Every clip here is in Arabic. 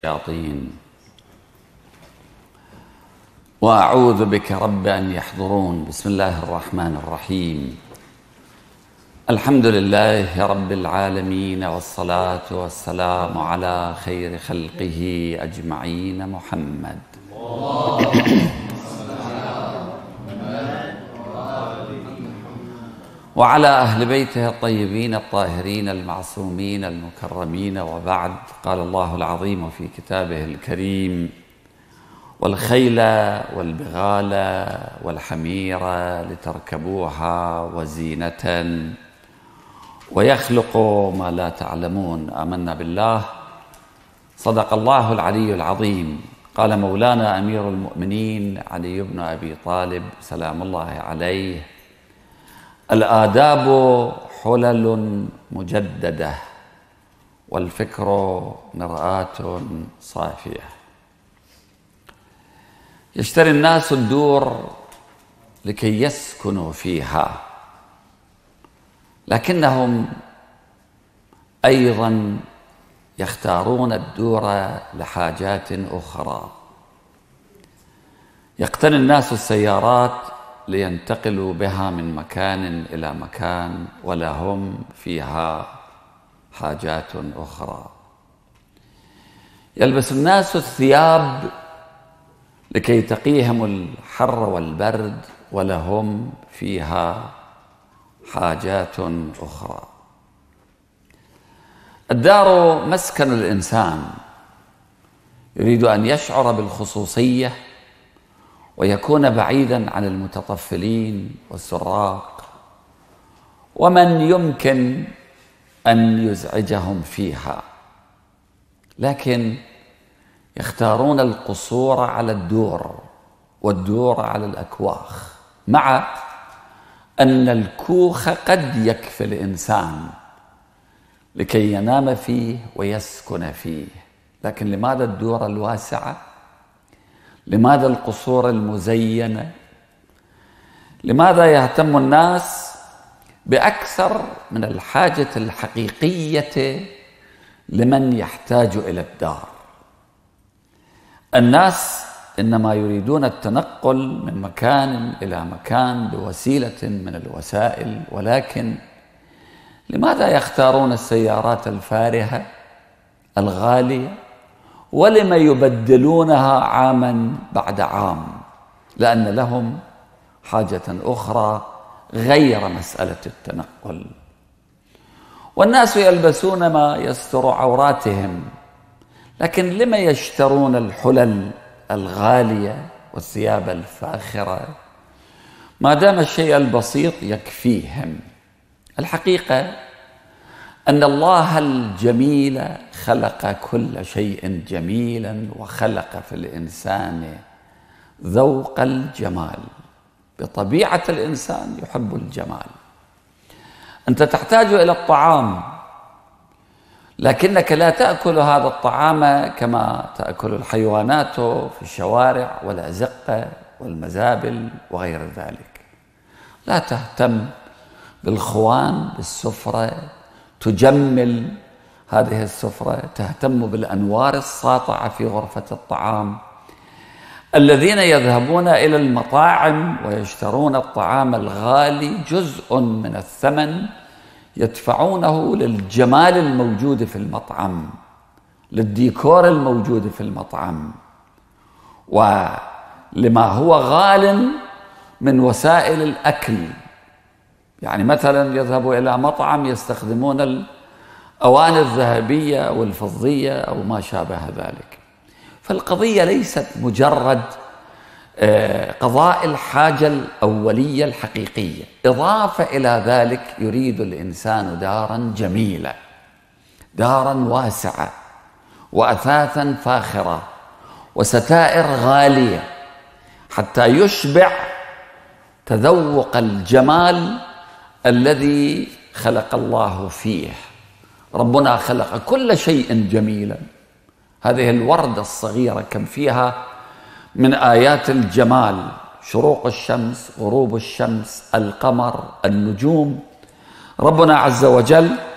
الشياطين وأعوذ بك رب أن يحضرون. بسم الله الرحمن الرحيم. الحمد لله رب العالمين، والصلاة والسلام على خير خلقه أجمعين محمد. وعلى أهل بيته الطيبين الطاهرين المعصومين المكرمين، وبعد. قال الله العظيم في كتابه الكريم: والخيل والبغال والحمير لتركبوها وزينة ويخلق ما لا تعلمون. آمنا بالله. صدق الله العلي العظيم. قال مولانا أمير المؤمنين علي بن أبي طالب سلام الله عليه: الآداب حلل مجددة، والفكر مرآة صافية. يشتري الناس الدور لكي يسكنوا فيها، لكنهم أيضا يختارون الدور لحاجات أخرى. يقتني الناس السيارات لينتقلوا بها من مكان إلى مكان، ولهم فيها حاجات أخرى. يلبس الناس الثياب لكي تقيهم الحر والبرد، ولهم فيها حاجات أخرى. الدار مسكن الإنسان، يريد أن يشعر بالخصوصية ويكون بعيدا عن المتطفلين والسراق ومن يمكن أن يزعجهم فيها، لكن يختارون القصور على الدور والدور على الأكواخ، مع أن الكوخ قد يكفي الإنسان لكي ينام فيه ويسكن فيه. لكن لماذا الدور الواسعة؟ لماذا القصور المزينة؟ لماذا يهتم الناس بأكثر من الحاجة الحقيقية لمن يحتاج إلى الدار؟ الناس إنما يريدون التنقل من مكان إلى مكان بوسيلة من الوسائل، ولكن لماذا يختارون السيارات الفارهة الغالية؟ ولم يبدلونها عاما بعد عام؟ لأن لهم حاجة أخرى غير مسألة التنقل. والناس يلبسون ما يستر عوراتهم، لكن لما يشترون الحلل الغالية والثياب الفاخرة ما دام الشيء البسيط يكفيهم؟ الحقيقة أن الله الجميل خلق كل شيء جميلا، وخلق في الإنسان ذوق الجمال. بطبيعة الإنسان يحب الجمال. أنت تحتاج إلى الطعام، لكنك لا تأكل هذا الطعام كما تأكل الحيوانات في الشوارع والأزقة والمزابل وغير ذلك. لا تهتم بالخوان، بالسفرة، تجمل هذه السفرة، تهتم بالأنوار الساطعة في غرفة الطعام. الذين يذهبون إلى المطاعم ويشترون الطعام الغالي جزء من الثمن يدفعونه للجمال الموجود في المطعم، للديكور الموجود في المطعم، ولما هو غال من وسائل الأكل. يعني مثلا يذهبوا إلى مطعم يستخدمون الأواني الذهبية والفضية أو ما شابه ذلك. فالقضية ليست مجرد قضاء الحاجة الأولية الحقيقية. إضافة إلى ذلك يريد الإنسان دارا جميلة، دارا واسعة، وأثاثا فاخرة، وستائر غالية، حتى يشبع تذوق الجمال الذي خلق الله فيه. ربنا خلق كل شيء جميلا. هذه الوردة الصغيرة كم فيها من آيات الجمال: شروق الشمس، غروب الشمس، القمر، النجوم. ربنا عز وجل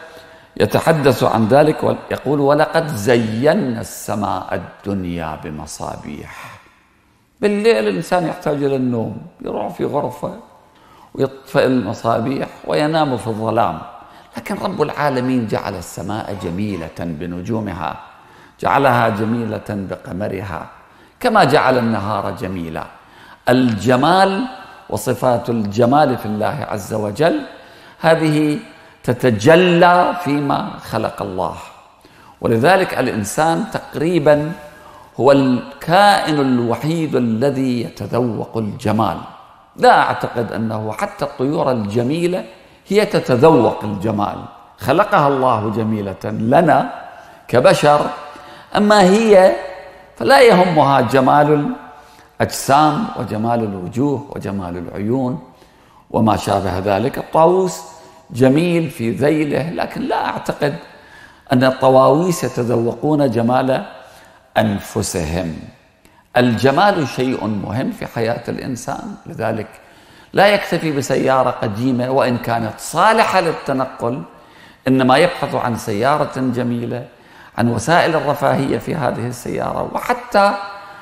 يتحدث عن ذلك ويقول: ولقد زينا السماء الدنيا بمصابيح. بالليل الإنسان يحتاج إلى النوم، يروح في غرفة ويطفئ المصابيح وينام في الظلام، لكن رب العالمين جعل السماء جميلة بنجومها، جعلها جميلة بقمرها، كما جعل النهار جميلا. الجمال وصفات الجمال في الله عز وجل هذه تتجلى فيما خلق الله، ولذلك الإنسان تقريبا هو الكائن الوحيد الذي يتذوق الجمال. لا أعتقد أنه حتى الطيور الجميلة هي تتذوق الجمال، خلقها الله جميلة لنا كبشر، أما هي فلا يهمها جمال الأجسام وجمال الوجوه وجمال العيون وما شابه ذلك. الطاووس جميل في ذيله، لكن لا أعتقد أن الطواويس يتذوقون جمال أنفسهم. الجمال شيء مهم في حياة الإنسان، لذلك لا يكتفي بسيارة قديمة وإن كانت صالحة للتنقل، إنما يبحث عن سيارة جميلة، عن وسائل الرفاهية في هذه السيارة، وحتى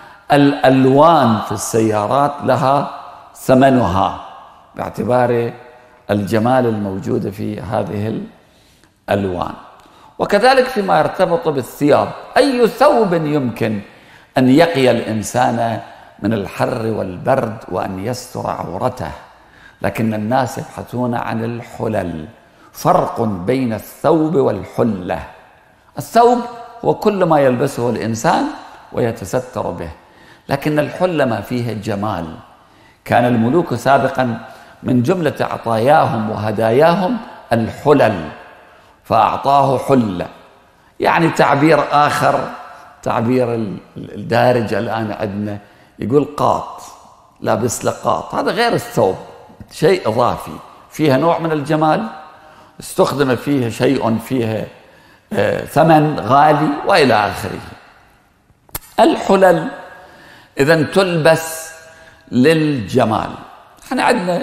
الألوان في السيارات لها ثمنها باعتبار الجمال الموجود في هذه الألوان. وكذلك فيما يرتبط بالثياب، أي ثوب يمكن أن يقي الإنسان من الحر والبرد وأن يستر عورته، لكن الناس يبحثون عن الحلل. فرق بين الثوب والحلة. الثوب هو كل ما يلبسه الإنسان ويتستر به، لكن الحلة ما فيه جمال. كان الملوك سابقا من جملة عطاياهم وهداياهم الحلل، فأعطاه حلة، يعني تعبير آخر، تعبير الدارج الآن عندنا يقول قاط، لابس لقاط، هذا غير الثوب، شيء إضافي فيها نوع من الجمال، استخدم فيه شيء فيه ثمن غالي وإلى آخره. الحلل إذن تلبس للجمال. احنا عندنا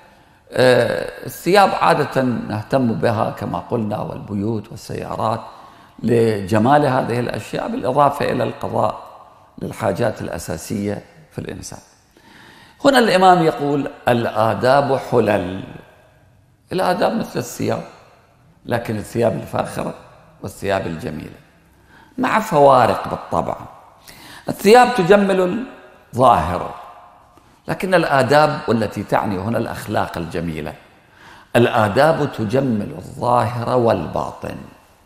الثياب عادة نهتم بها كما قلنا، والبيوت والسيارات لجمال هذه الأشياء، بالإضافة إلى القضاء للحاجات الأساسية في الإنسان. هنا الإمام يقول: الآداب حلل. الآداب مثل الثياب، لكن الثياب الفاخرة والثياب الجميلة مع فوارق بالطبع. الثياب تجمل الظاهر، لكن الآداب والتي تعني هنا الأخلاق الجميلة، الآداب تجمل الظاهر والباطن،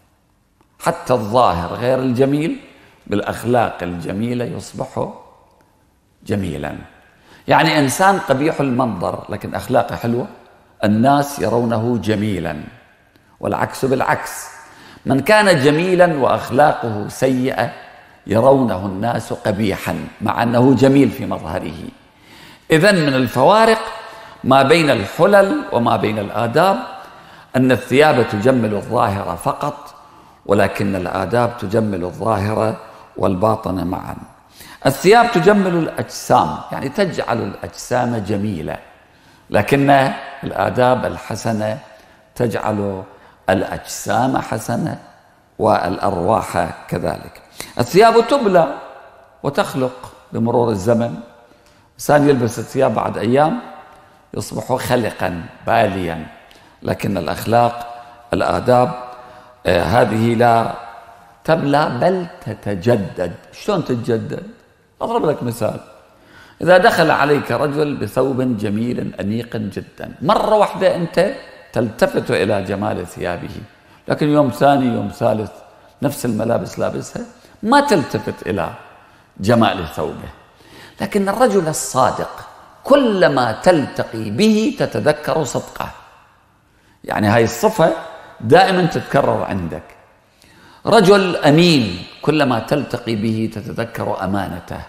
حتى الظاهر غير الجميل بالأخلاق الجميلة يصبح جميلا. يعني إنسان قبيح المنظر لكن أخلاقه حلوة، الناس يرونه جميلا، والعكس بالعكس، من كان جميلا وأخلاقه سيئة يرونه الناس قبيحا مع أنه جميل في مظهره. إذن من الفوارق ما بين الحلل وما بين الآداب أن الثياب تجمل الظاهر فقط، ولكن الآداب تجمل الظاهر والباطن معا. الثياب تجمل الأجسام، يعني تجعل الأجسام جميلة، لكن الآداب الحسنة تجعل الأجسام حسنة والأرواح كذلك. الثياب تبلى وتخلق بمرور الزمن، إنسان يلبس الثياب بعد أيام يصبح خلقا باليا، لكن الأخلاق الآداب هذه لا تبلى بل تتجدد. شلون تتجدد؟ أضرب لك مثال: إذا دخل عليك رجل بثوب جميل أنيق جدا، مرة واحدة أنت تلتفت إلى جمال ثيابه، لكن يوم ثاني يوم ثالث نفس الملابس لابسها ما تلتفت إلى جمال ثوبه. لكن الرجل الصادق كلما تلتقي به تتذكر صدقه، يعني هاي الصفة دائما تتكرر عندك. رجل أمين كلما تلتقي به تتذكر أمانته،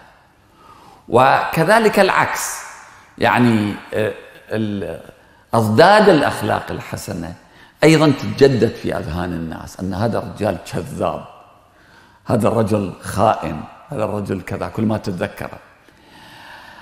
وكذلك العكس، يعني أضداد الأخلاق الحسنة أيضا تتجدد في أذهان الناس، أن هذا الرجال كذاب، هذا الرجل خائن، هذا الرجل كذا، كل ما تتذكره.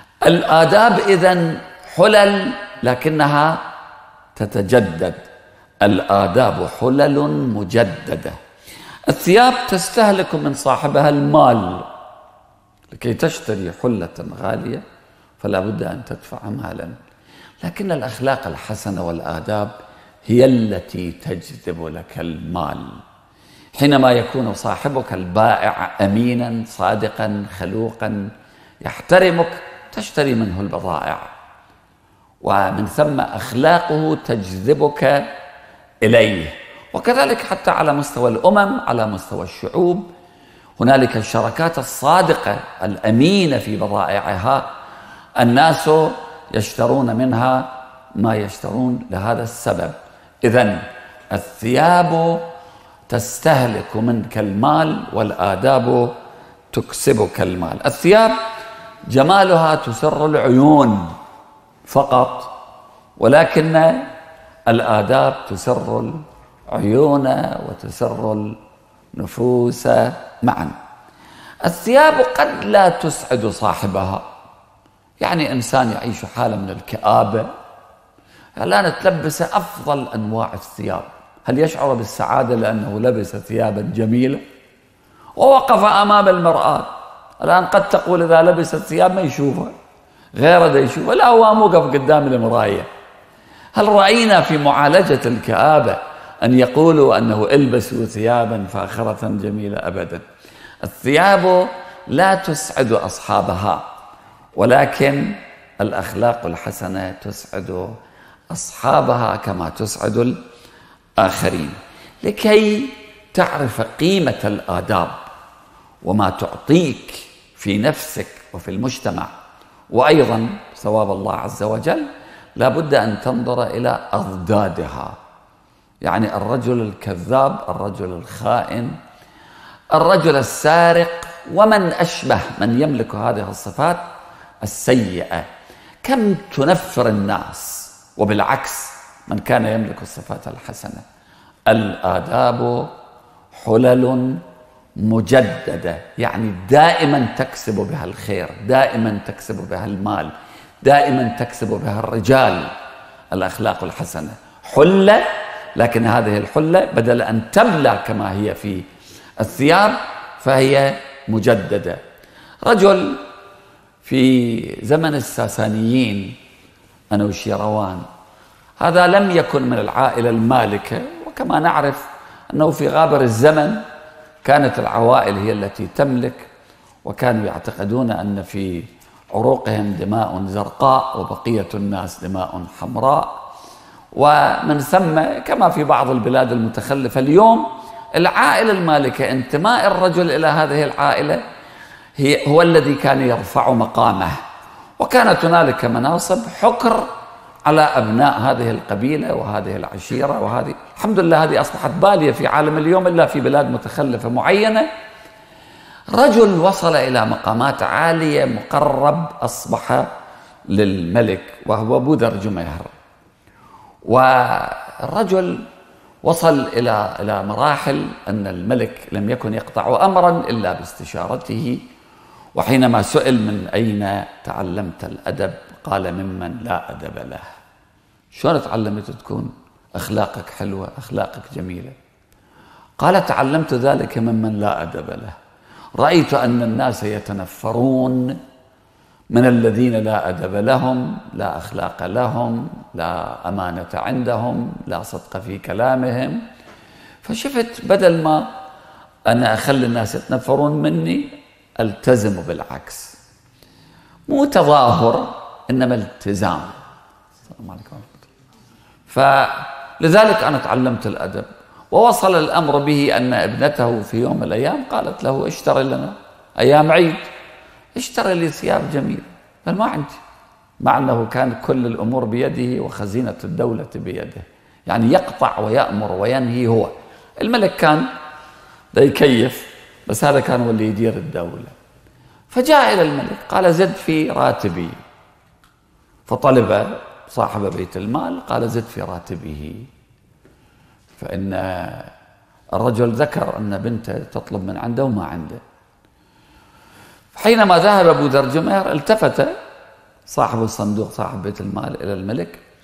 الآداب إذن حلل لكنها تتجدد. الآداب حلل مجددة. الثياب تستهلك من صاحبها المال، لكي تشتري حلة غالية فلا بد أن تدفع مالا، لكن الأخلاق الحسنة والآداب هي التي تجذب لك المال. حينما يكون صاحبك البائع أمينا صادقا خلوقا يحترمك تشتري منه البضائع، ومن ثم أخلاقه تجذبك إليه. وكذلك حتى على مستوى الأمم، على مستوى الشعوب، هنالك الشركات الصادقة الأمينة في بضائعها، الناس يشترون منها ما يشترون لهذا السبب. إذن الثياب تستهلك منك المال والآداب تكسبك المال. الثياب جمالها تسر العيون فقط، ولكن الآداب تسر العيون وتسر النفوس معا. الثياب قد لا تسعد صاحبها، يعني إنسان يعيش حالة من الكآبة الآن تلبس أفضل أنواع الثياب، هل يشعر بالسعادة لأنه لبس ثيابا جميلة؟ ووقف أمام المرآة، الآن قد تقول إذا لبس الثياب ما يشوفها، غيره دا يشوفها، لا هو موقف قدام المراية. هل رأينا في معالجة الكآبة أن يقولوا أنه البسوا ثيابا فاخرة جميلة؟ أبدا. الثياب لا تسعد أصحابها، ولكن الأخلاق الحسنة تسعد أصحابها كما تسعد الآخرين. لكي تعرف قيمة الآداب وما تعطيك في نفسك وفي المجتمع، وأيضا ثواب الله عز وجل، لا بد أن تنظر إلى أضدادها، يعني الرجل الكذاب، الرجل الخائن، الرجل السارق، ومن أشبه من يملك هذه الصفات السيئة، كم تنفر الناس. وبالعكس من كان يملك الصفات الحسنة. الآداب حلل مجددة، يعني دائما تكسب بها الخير، دائما تكسب بها المال، دائما تكسب بها الرجال. الأخلاق الحسنة حلة، لكن هذه الحلة بدل أن تبلى كما هي في الثياب فهي مجددة. رجل في زمن الساسانيين أنوشيروان، هذا لم يكن من العائلة المالكة، وكما نعرف أنه في غابر الزمن كانت العوائل هي التي تملك، وكانوا يعتقدون أن في عروقهم دماء زرقاء وبقية الناس دماء حمراء. ومن ثم كما في بعض البلاد المتخلفة اليوم العائلة المالكة، انتماء الرجل إلى هذه العائلة هو الذي كان يرفع مقامه، وكانت هنالك مناصب حكر على أبناء هذه القبيلة وهذه العشيرة، وهذه الحمد لله هذه أصبحت بالية في عالم اليوم إلا في بلاد متخلفة معينة. رجل وصل إلى مقامات عالية، مقرب، أصبح للملك وهو بودرجميهر، والرجل وصل إلى مراحل أن الملك لم يكن يقطع أمرا إلا باستشارته. وحينما سئل من أين تعلمت الأدب قال ممن لا أدب له. شلون تعلمت تكون أخلاقك حلوة، أخلاقك جميلة؟ قال تعلمت ذلك ممن لا أدب له، رأيت أن الناس يتنفرون من الذين لا أدب لهم، لا أخلاق لهم، لا أمانة عندهم، لا صدق في كلامهم. فشفت بدل ما أنا أخلي الناس يتنفرون مني التزم بالعكس، مو تظاهر إنما التزام. السلام عليكم ورحمة الله. فلذلك أنا تعلمت الأدب. ووصل الأمر به أن ابنته في يوم من الأيام قالت له اشتري لنا أيام عيد، اشتري لي ثياب جميلة. قال ما عندي، مع أنه كان كل الأمور بيده وخزينة الدولة بيده، يعني يقطع ويأمر وينهي هو. الملك كان دا يكيف، بس هذا كان هو اللي يدير الدولة. فجاء إلى الملك قال زد في راتبي، فطلب صاحب بيت المال قال زد في راتبه، فإن الرجل ذكر أن بنته تطلب من عنده وما عنده. حينما ذهب أبو درجمير التفت صاحب الصندوق صاحب بيت المال إلى الملك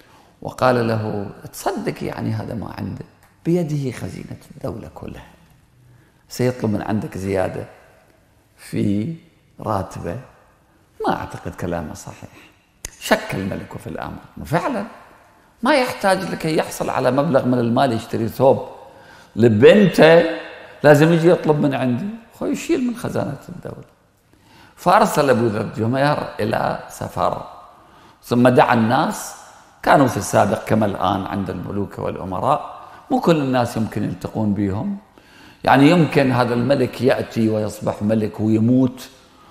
وقال له تصدق يعني هذا ما عنده، بيده خزينة الدولة كلها، سيطلب من عندك زيادة في راتبه؟ ما أعتقد كلامه صحيح. شك الملك في الأمر، وفعلا ما يحتاج لكي يحصل على مبلغ من المال يشتري ثوب لبنته لازم يجي يطلب من عندي، يشيل من خزانة الدولة. فأرسل أبو ذر جمير إلى سفر، ثم دعا الناس. كانوا في السابق كما الآن عند الملوك والأمراء مو كل الناس يمكن يلتقون بهم، يعني يمكن هذا الملك يأتي ويصبح ملك ويموت،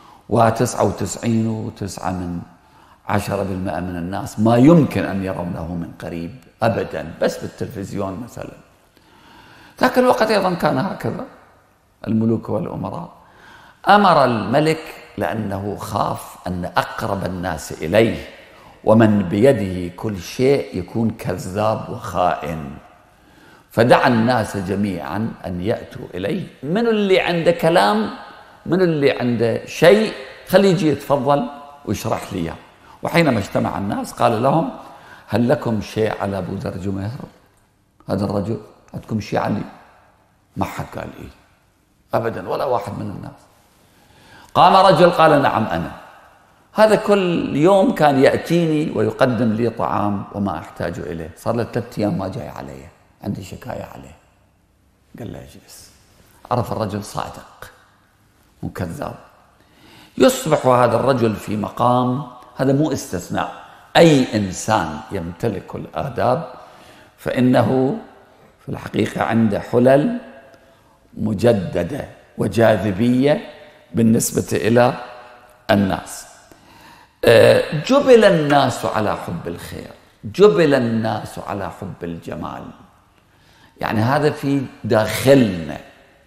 و99.9% من الناس ما يمكن أن يرونه من قريب أبدا، بس بالتلفزيون مثلا. ذاك الوقت أيضا كان هكذا الملوك والأمراء. أمر الملك لأنه خاف أن أقرب الناس إليه ومن بيده كل شيء يكون كذاب وخائن، فدعا الناس جميعا أن يأتوا إليه، من اللي عنده كلام، من اللي عنده شيء خليه يجي يتفضل ويشرح لي إياه. وحينما اجتمع الناس قال لهم: هل لكم شيء على أبو ذر جمير هذا الرجل؟ عندكم شيء عليه؟ ما حد قال إيه أبدا، ولا واحد من الناس. قام رجل قال: نعم أنا، هذا كل يوم كان يأتيني ويقدم لي طعام وما أحتاج إليه، صار له 3 أيام ما جاي علي، عندي شكاية عليه. قال له اجلس. عرف الرجل صادق مو كذاب. يصبح هذا الرجل في مقام، هذا مو استثناء، أي إنسان يمتلك الآداب فإنه في الحقيقة عنده حلل مجددة وجاذبية بالنسبة إلى الناس. جبل الناس على حب الخير، جبل الناس على حب الجمال، يعني هذا في داخلنا.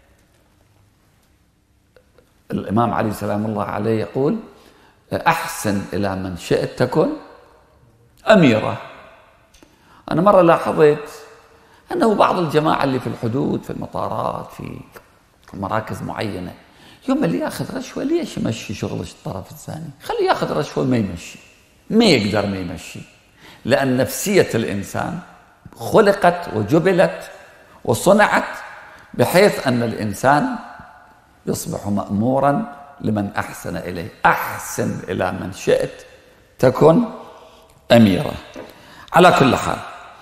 الإمام علي سلام الله عليه يقول: أحسن إلى من شئت تكن أميرة. أنا مرة لاحظت أنه بعض الجماعة اللي في الحدود، في المطارات، في مراكز معينة، يوم اللي ياخذ رشوة ليش يمشي شغل الطرف الثاني؟ خليه ياخذ رشوة ما يمشي، ما يقدر ما يمشي، لأن نفسية الإنسان خلقت وجبلت وصنعت بحيث أن الإنسان يصبح مأمورا لمن أحسن إليه. أحسن إلى من شئت تكن أميرة. على كل حال،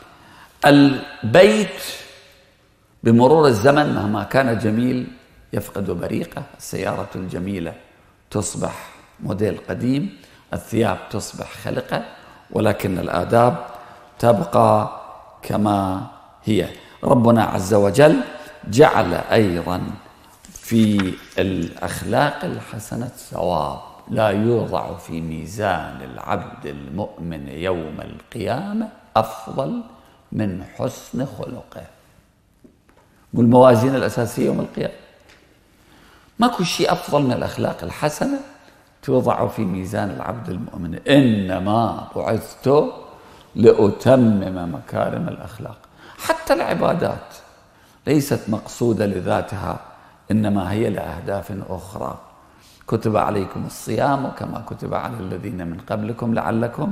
البيت بمرور الزمن مهما كان جميل يفقد بريقه. السيارة الجميلة تصبح موديل قديم، الثياب تصبح خلقة، ولكن الآداب تبقى كما هي. ربنا عز وجل جعل أيضا في الأخلاق الحسنة ثواب لا يوضع في ميزان العبد المؤمن يوم القيامة أفضل من حسن خلقه. والموازين الأساسية يوم القيامة ماكو شيء أفضل من الأخلاق الحسنة توضع في ميزان العبد المؤمن. إنما بعثت لأتمم مكارم الأخلاق. حتى العبادات ليست مقصودة لذاتها، إنما هي لأهداف أخرى. كتب عليكم الصيام كما كتب على الذين من قبلكم لعلكم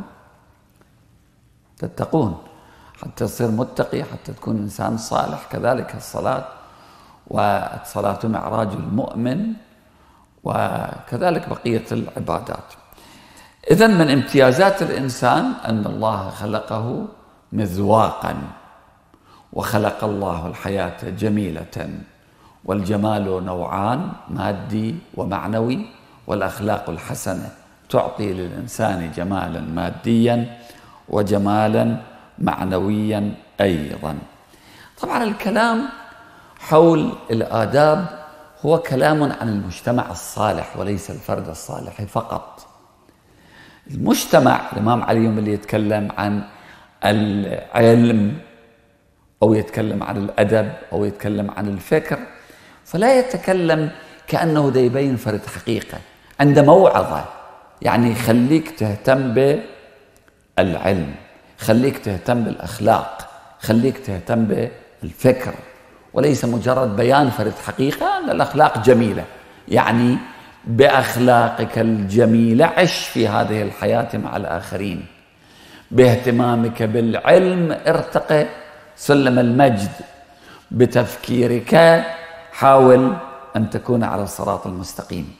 تتقون، حتى تصير متقي، حتى تكون إنسان صالح. كذلك الصلاة، والصلاة معراج المؤمن، وكذلك بقية العبادات. إذن من امتيازات الإنسان أن الله خلقه مذواقا، وخلق الله الحياة جميلة، والجمال نوعان: مادي ومعنوي، والأخلاق الحسنة تعطي للإنسان جمالا ماديا وجمالا معنويا أيضا. طبعا الكلام حول الآداب هو كلام عن المجتمع الصالح وليس الفرد الصالح فقط. المجتمع، الإمام علي اللي يتكلم عن العلم أو يتكلم عن الأدب أو يتكلم عن الفكر، فلا يتكلم كأنه دا يبين فرد حقيقة، عنده موعظة، يعني يخليك تهتم بالعلم، خليك تهتم بالأخلاق، خليك تهتم بالفكر، وليس مجرد بيان فرد حقيقة أن الأخلاق جميلة. يعني بأخلاقك الجميلة عش في هذه الحياة مع الآخرين، باهتمامك بالعلم ارتقي سلم المجد، بتفكيرك حاول أن تكون على الصراط المستقيم.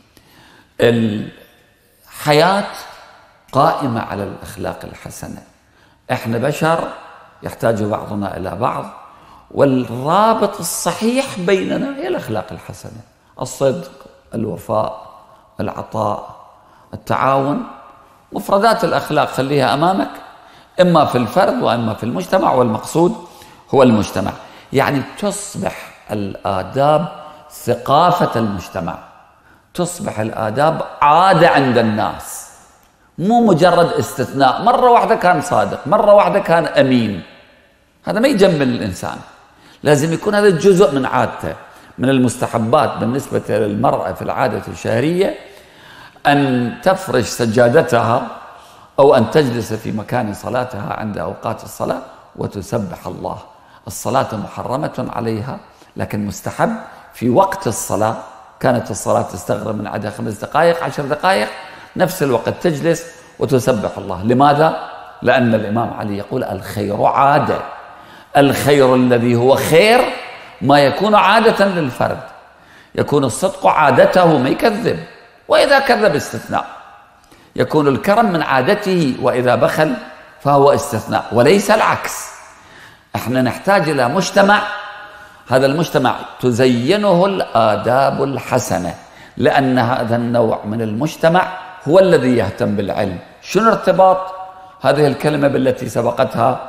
الحياة قائمة على الأخلاق الحسنة. إحنا بشر يحتاج بعضنا إلى بعض، والرابط الصحيح بيننا هي الأخلاق الحسنة: الصدق، الوفاء، العطاء، التعاون. مفردات الأخلاق خليها أمامك، إما في الفرد وإما في المجتمع، والمقصود هو المجتمع. يعني تصبح الآداب ثقافة المجتمع، تصبح الآداب عادة عند الناس، مو مجرد استثناء. مرة واحدة كان صادق، مرة واحدة كان أمين، هذا ما يجمل الإنسان. لازم يكون هذا جزء من عادته. من المستحبات بالنسبة للمرأة في العادة الشهرية أن تفرش سجادتها أو أن تجلس في مكان صلاتها عند أوقات الصلاة وتسبح الله. الصلاة محرمة عليها، لكن مستحب في وقت الصلاة. كانت الصلاة تستغرق من عدها 5 دقائق 10 دقائق، نفس الوقت تجلس وتسبح الله. لماذا؟ لأن الإمام علي يقول: الخير عادة. الخير الذي هو خير ما يكون عادة للفرد. يكون الصدق عادته، ما يكذب، وإذا كذب استثناء. يكون الكرم من عادته، وإذا بخل فهو استثناء، وليس العكس. احنا نحتاج إلى مجتمع، هذا المجتمع تزينه الآداب الحسنة، لأن هذا النوع من المجتمع هو الذي يهتم بالعلم. شنو ارتباط هذه الكلمة بالتي سبقتها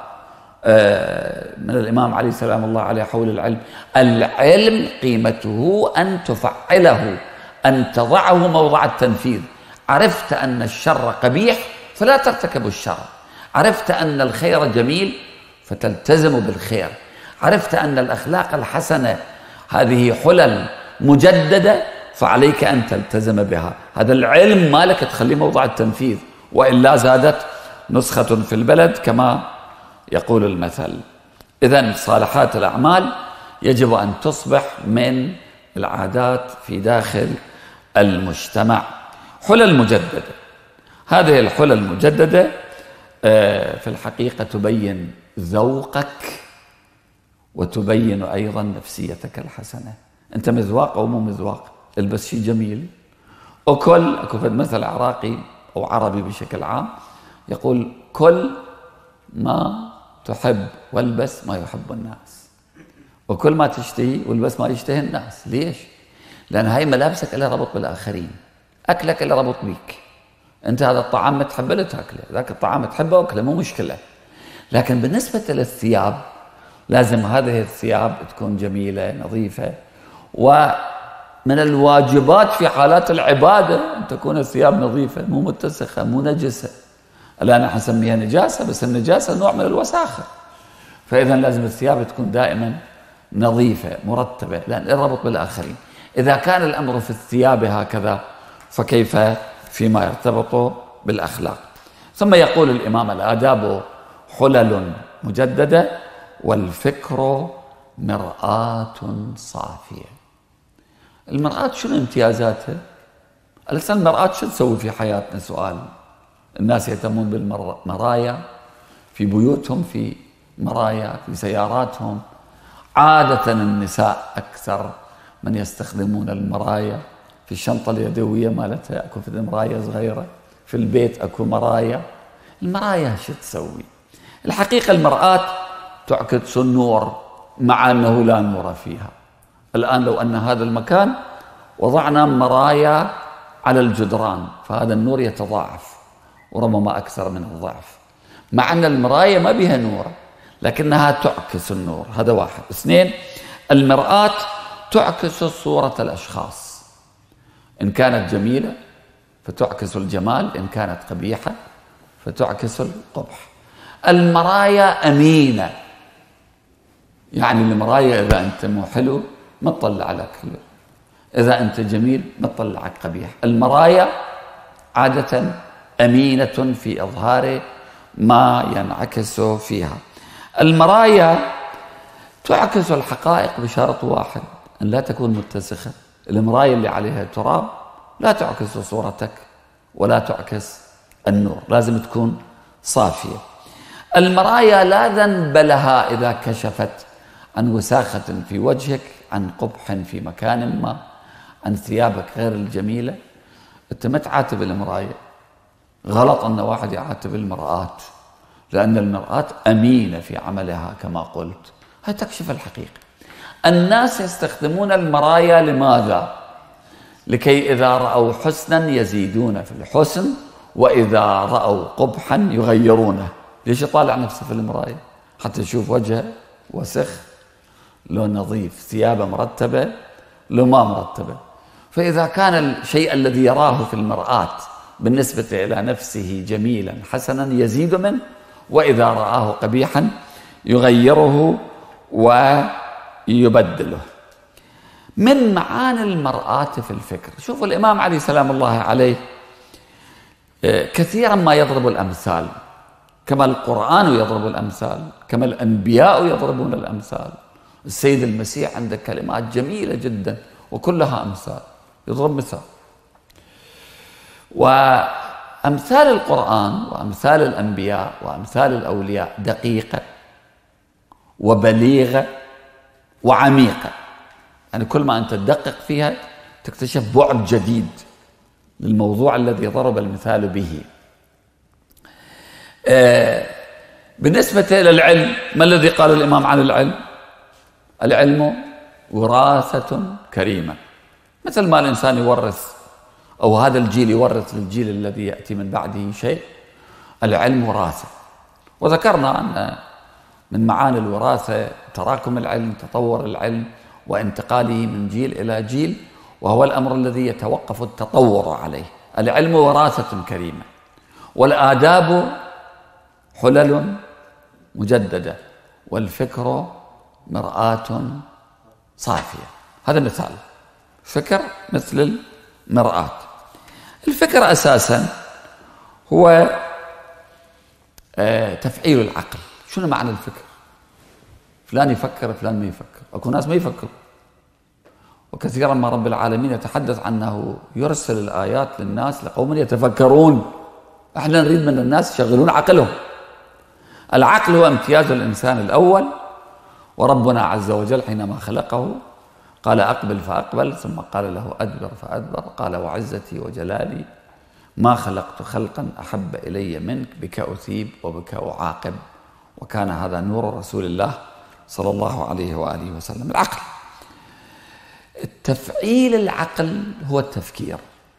من الإمام علي سلام الله عليه حول العلم؟ العلم قيمته أن تفعله، أن تضعه موضع التنفيذ. عرفت أن الشر قبيح فلا ترتكب الشر، عرفت أن الخير جميل فتلتزم بالخير، عرفت أن الأخلاق الحسنة هذه حلل مجددة فعليك أن تلتزم بها. هذا العلم مالك تخليه موضع التنفيذ، وإلا زادت نسخة في البلد كما يقول المثل. إذن صالحات الأعمال يجب أن تصبح من العادات في داخل المجتمع. حلل مجددة، هذه الحلل المجددة في الحقيقة تبين ذوقك وتبين أيضا نفسيتك الحسنة. أنت مذواق أو مو مذواق، البس شيء جميل، أكل. أكو مثل عراقي أو عربي بشكل عام يقول: كل ما تحب والبس ما يحب الناس، وكل ما تشتهي والبس ما يشتهي الناس. ليش؟ لأن هاي ملابسك إلها ربط بالآخرين، أكلك إلها ربط بيك. أنت هذا الطعام تحبه تاكله، ذاك الطعام تحبه أكله، مو مشكلة. لكن بالنسبة للثياب لازم هذه الثياب تكون جميلة نظيفة، ومن الواجبات في حالات العبادة أن تكون الثياب نظيفة، مو متسخة، مو نجسة. الآن نحن نسميها نجاسة، بس النجاسة نوع من الوساخة. فإذا لازم الثياب تكون دائما نظيفة مرتبة، لأن الربط بالآخرين. إذا كان الأمر في الثياب هكذا فكيف فيما يرتبط بالأخلاق؟ ثم يقول الإمام: الآداب حلل مجددة، والفكر مرآة صافية. المرآة شنو امتيازاتها؟ الآن المرآة شو تسوي في حياتنا؟ سؤال. الناس يهتمون بالمرايا في بيوتهم، في مرايا في سياراتهم. عادة النساء أكثر من يستخدمون المرايا. في الشنطة اليدوية مالتها أكو في مرايا صغيرة، في البيت أكو مرايا. المرايا شو تسوي؟ الحقيقة المرآة تعكس النور، مع أنه لا نور فيها. الآن لو أن هذا المكان وضعنا مرايا على الجدران فهذا النور يتضاعف وربما أكثر من الضعف، مع أن المرايا ما بها نور لكنها تعكس النور. هذا واحد. 2، المرآة تعكس صورة الأشخاص، إن كانت جميلة فتعكس الجمال، إن كانت قبيحة فتعكس القبح. المرايا أمينة، يعني المرايا إذا أنت مو حلو ما تطلع لك حلو، إذا أنت جميل ما تطلعك قبيح. المرايا عادة أمينة في إظهار ما ينعكس فيها. المرايا تعكس الحقائق بشرط واحد: أن لا تكون متسخة. المرايا اللي عليها تراب لا تعكس صورتك ولا تعكس النور، لازم تكون صافية. المرايا لا ذنب لها إذا كشفت عن وساخة في وجهك، عن قبح في مكان ما، عن ثيابك غير الجميلة. أنت ما تعاتب المرايا. غلط أن واحد يعاتب المرآة، لأن المرآة أمينة في عملها كما قلت، هي تكشف الحقيقة. الناس يستخدمون المرايا لماذا؟ لكي إذا رأوا حسنا يزيدون في الحسن، وإذا رأوا قبحا يغيرونه. ليش يطالع نفسه في المراية؟ حتى يشوف وجهه وسخ لو نظيف، ثيابه مرتبة لو ما مرتبة. فإذا كان الشيء الذي يراه في المرآة بالنسبة إلى نفسه جميلا حسنا يزيد منه، وإذا رآه قبيحا يغيره ويبدله. من معاني المرآة في الفكر، شوفوا الإمام علي سلام الله عليه كثيرا ما يضرب الأمثال، كما القرآن يضرب الأمثال، كما الأنبياء يضربون الأمثال. السيد المسيح عنده كلمات جميلة جدا وكلها أمثال، يضرب مثال. وأمثال القرآن وأمثال الأنبياء وأمثال الأولياء دقيقة وبليغة وعميقة، يعني كل ما أنت تدقق فيها تكتشف بعد جديد للموضوع الذي ضرب المثال به. بالنسبة إلى العلم، ما الذي قال الإمام عن العلم؟ العلم وراثة كريمة. مثل ما الإنسان يورث، أو هذا الجيل يورث للجيل الذي يأتي من بعده شيء، العلم وراثة. وذكرنا أن من معاني الوراثة تراكم العلم، تطور العلم، وانتقاله من جيل إلى جيل، وهو الأمر الذي يتوقف التطور عليه. العلم وراثة كريمة، والآداب حلل مجددة، والفكر مرآة صافية. هذا مثال، فكر مثل المرآة. الفكر أساسا هو تفعيل العقل. شنو معنى الفكر؟ فلان يفكر، فلان ما يفكر. أكو ناس ما يفكر، وكثيرا ما رب العالمين يتحدث عنه يرسل الآيات للناس لقوم يتفكرون. احنا نريد من الناس يشغلون عقلهم. العقل هو امتياز الإنسان الأول، وربنا عز وجل حينما خلقه قال أقبل فأقبل، ثم قال له أدبر فأدبر، قال وعزتي وجلالي ما خلقت خلقا أحب إلي منك، بك أثيب وبك أعاقب. وكان هذا نور رسول الله صلى الله عليه وآله وسلم. العقل، التفعيل العقل هو التفكير.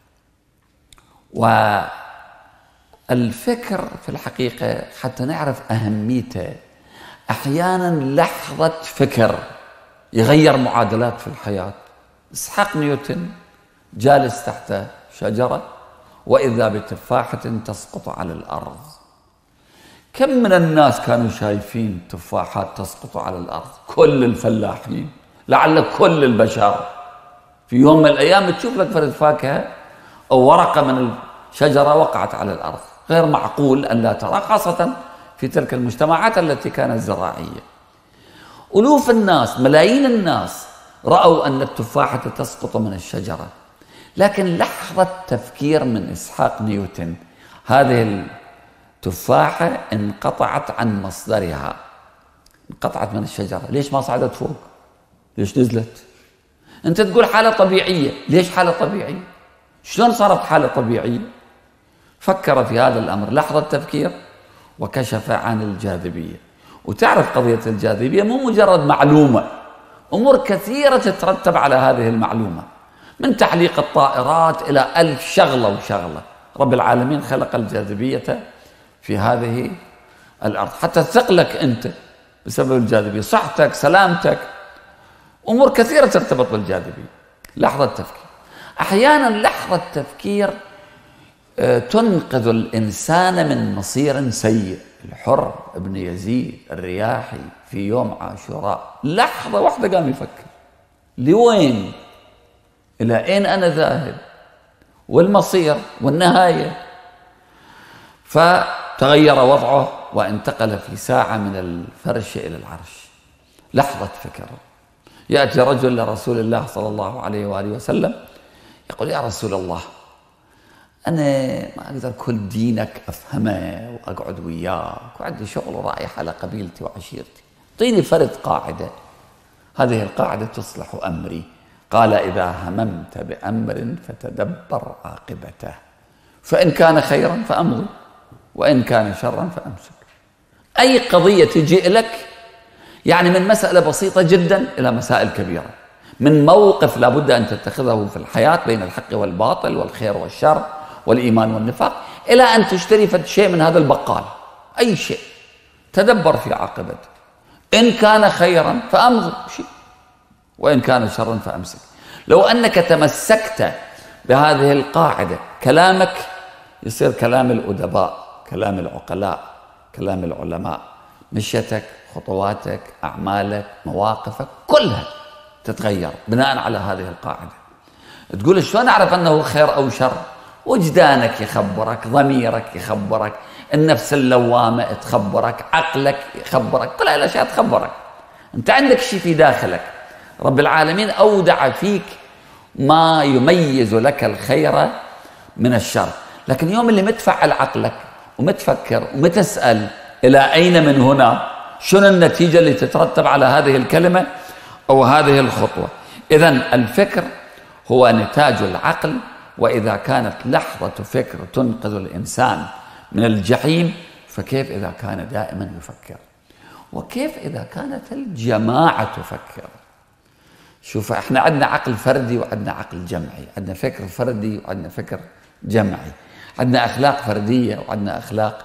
والفكر في الحقيقة حتى نعرف أهميته، أحيانا لحظة فكر يغير معادلات في الحياة. إسحاق نيوتن جالس تحت شجرة وإذا بتفاحة تسقط على الأرض. كم من الناس كانوا شايفين تفاحات تسقط على الأرض؟ كل الفلاحين، لعل كل البشر في يوم من الأيام تشوف لك فرد فاكهة أو ورقة من الشجرة وقعت على الأرض. غير معقول أن لا ترى، خاصة في تلك المجتمعات التي كانت زراعية. ألوف الناس، ملايين الناس رأوا أن التفاحة تسقط من الشجرة، لكن لحظة تفكير من إسحاق نيوتن، هذه التفاحة انقطعت عن مصدرها، انقطعت من الشجرة. ليش ما صعدت فوق؟ ليش نزلت؟ أنت تقول حالة طبيعية، ليش حالة طبيعية؟ شلون صارت حالة طبيعية؟ فكر في هذا الأمر لحظة تفكير وكشف عن الجاذبية. وتعرف قضية الجاذبية مو مجرد معلومة، أمور كثيرة تترتب على هذه المعلومة، من تعليق الطائرات إلى 1000 شغلة وشغلة. رب العالمين خلق الجاذبية في هذه الأرض حتى ثقلك أنت بسبب الجاذبية، صحتك، سلامتك، أمور كثيرة ترتبط بالجاذبية. لحظة تفكير، أحيانا لحظة تفكير تنقذ الإنسان من مصير سيء. الحر ابن يزيد الرياحي في يوم عاشوراء لحظة واحدة قام يفكر، لوين؟ إلى أين أنا ذاهب؟ والمصير والنهاية. فتغير وضعه وانتقل في ساعة من الفرش إلى العرش. لحظة فكر. يأتي رجل لرسول الله صلى الله عليه وآله وسلم يقول: يا رسول الله، أنا ما أقدر كل دينك أفهمه وأقعد وياك وعندي شغل ورايح على قبيلتي وعشيرتي. أعطيني فرد قاعدة، هذه القاعدة تصلح أمري. قال: إذا هممت بأمر فتدبر عاقبته، فإن كان خيرا فأمضي وإن كان شرا فأمسك. أي قضية تجي لك، يعني من مسألة بسيطة جدا إلى مسائل كبيرة، من موقف لابد أن تتخذه في الحياة بين الحق والباطل والخير والشر والإيمان والنفاق، إلى أن تشتري شيء من هذا البقال، أي شيء، تدبر في عاقبته. إن كان خيرا فأمضي شيء وإن كان شرا فأمسك. لو أنك تمسكت بهذه القاعدة، كلامك يصير كلام الأدباء، كلام العقلاء، كلام العلماء، مشيتك، خطواتك، أعمالك، مواقفك كلها تتغير بناء على هذه القاعدة. تقول شلون أعرف أنه خير أو شر؟ وجدانك يخبرك، ضميرك يخبرك، النفس اللوامة تخبرك، عقلك يخبرك، كل هذه الأشياء تخبرك. أنت عندك شيء في داخلك، رب العالمين أودع فيك ما يميز لك الخير من الشر. لكن يوم اللي متفعل عقلك ومتفكر ومتسأل إلى أين من هنا، شنو النتيجة اللي تترتب على هذه الكلمة أو هذه الخطوة. إذن الفكر هو نتاج العقل، وإذا كانت لحظة فكر تنقذ الإنسان من الجحيم، فكيف إذا كان دائما يفكر؟ وكيف إذا كانت الجماعة تفكر؟ شوف، احنا عندنا عقل فردي وعندنا عقل جمعي، عندنا فكر فردي وعندنا فكر جمعي، عندنا أخلاق فردية وعندنا أخلاق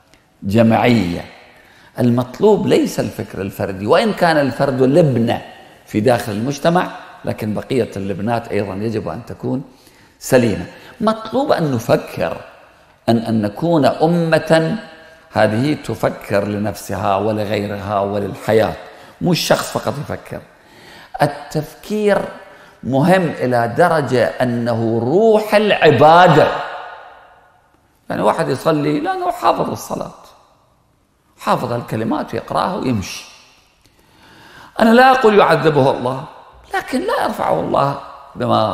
جماعية. المطلوب ليس الفكر الفردي، وإن كان الفرد لبنة في داخل المجتمع، لكن بقية اللبنات أيضا يجب أن تكون سليمة. مطلوب أن نفكر، أن نكون أمة هذه تفكر لنفسها ولغيرها وللحياة، مو الشخص فقط يفكر. التفكير مهم إلى درجة أنه روح العبادة. يعني واحد يصلي لأنه حافظ الصلاة، حافظ الكلمات ويقرأها ويمشي. أنا لا أقول يعذبه الله، لكن لا يرفعه الله بما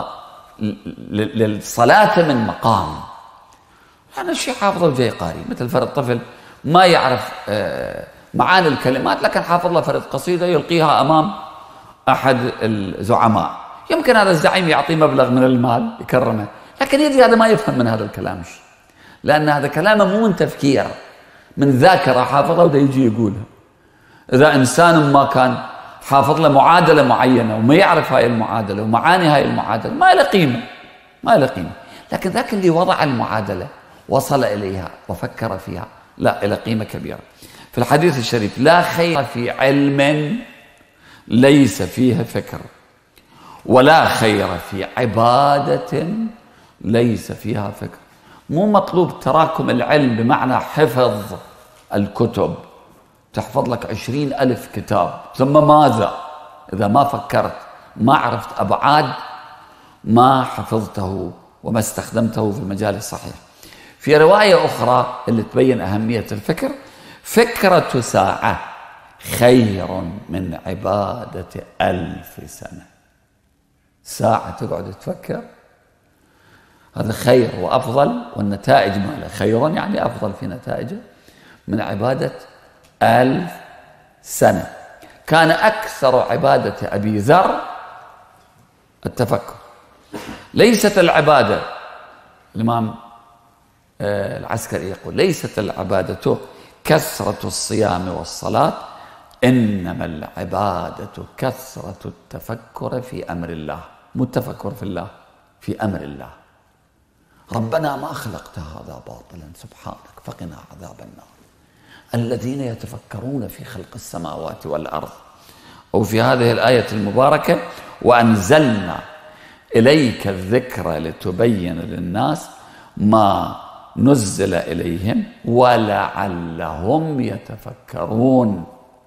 للصلاة من مقام. أنا شيء حافظه وجاي قاري، مثل فرد طفل ما يعرف معاني الكلمات، لكن حافظ له فرد قصيدة يلقيها أمام أحد الزعماء. يمكن هذا الزعيم يعطيه مبلغ من المال يكرمه، لكن يدري هذا ما يفهم من هذا الكلام شيء، لأن هذا كلامه مو من تفكير، من ذاكرة حافظها وده يجي يقولها. إذا إنسان ما كان حافظ له معادلة معينة وما يعرف هاي المعادلة ومعاني هاي المعادلة، ما له قيمة، ما له قيمة. لكن ذاك اللي وضع المعادلة وصل إليها وفكر فيها، لا، إلى قيمة كبيرة. في الحديث الشريف: لا خير في علم ليس فيه فكر، ولا خير في عبادة ليس فيها فكر. مو مطلوب تراكم العلم بمعنى حفظ الكتب، تحفظ لك 20,000 كتاب، ثم ماذا؟ إذا ما فكرت، ما عرفت أبعاد ما حفظته وما استخدمته في المجال الصحيح. في رواية أخرى اللي تبين أهمية الفكر: فكرة ساعة خير من عبادة 1000 سنة. ساعة تقعد تفكر، هذا خير وأفضل، والنتائج ماله خير، يعني أفضل في نتائجه، من عبادة 1000 سنة. كان أكثر عبادة أبي ذر التفكر. ليست العبادة، الإمام العسكري يقول: ليست العبادة كثرة الصيام والصلاة، إنما العبادة كثرة التفكر في أمر الله. مو التفكر في الله، في أمر الله. ربنا ما خلقت هذا باطلا، سبحانك فقنا عذاب النار. الذين يتفكرون في خلق السماوات والأرض. أو في هذه الآية المباركة: وأنزلنا إليك الذكر لتبين للناس ما نزل إليهم ولعلهم يتفكرون.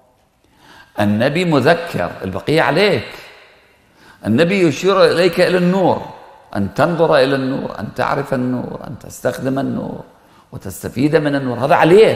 النبي مذكر، البقية عليك. النبي يشير إليك إلى النور، أن تنظر إلى النور، أن تعرف النور، أن تستخدم النور وتستفيد من النور، هذا عليك.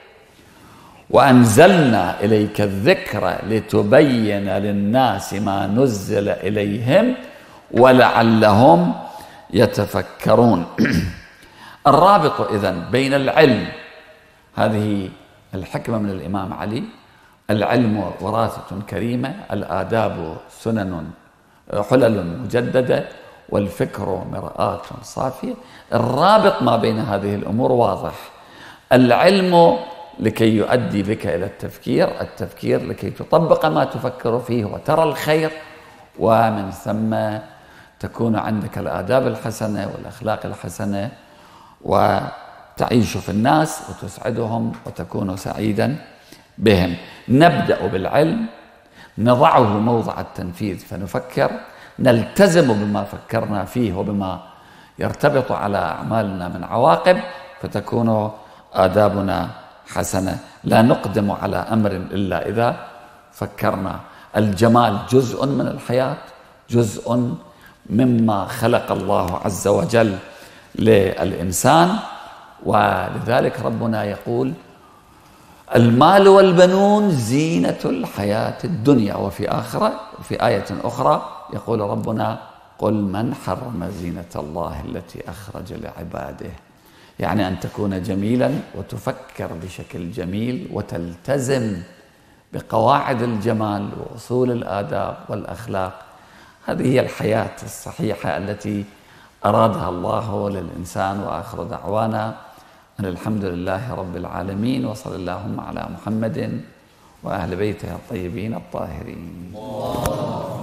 وأنزلنا إليك الذكر لتبين للناس ما نزل إليهم ولعلهم يتفكرون. الرابط إذن بين العلم، هذه الحكمة من الإمام علي، العلم وراثة كريمة، الآداب سنن حلل مجددة، والفكر مرآة صافية. الرابط ما بين هذه الأمور واضح. العلم لكي يؤدي بك إلى التفكير لكي تطبق ما تفكر فيه وترى الخير، ومن ثم تكون عندك الآداب الحسنة والأخلاق الحسنة، وتعيش في الناس وتسعدهم وتكون سعيدا بهم. نبدأ بالعلم، نضعه موضع التنفيذ فنفكر، نلتزم بما فكرنا فيه وبما يرتبط على أعمالنا من عواقب، فتكون آدابنا حسنة. لا نقدم على أمر إلا إذا فكرنا. الجمال جزء من الحياة، جزء مما خلق الله عز وجل للإنسان، ولذلك ربنا يقول: المال والبنون زينة الحياة الدنيا. وفي آية أخرى يقول ربنا: قل من حرم زينة الله التي أخرج لعباده. يعني أن تكون جميلا وتفكر بشكل جميل وتلتزم بقواعد الجمال وأصول الآداب والأخلاق. هذه هي الحياة الصحيحة التي أرادها الله للإنسان. وآخر دعوانا أن الحمد لله رب العالمين، وصلى اللهم على محمد وأهل بيته الطيبين الطاهرين.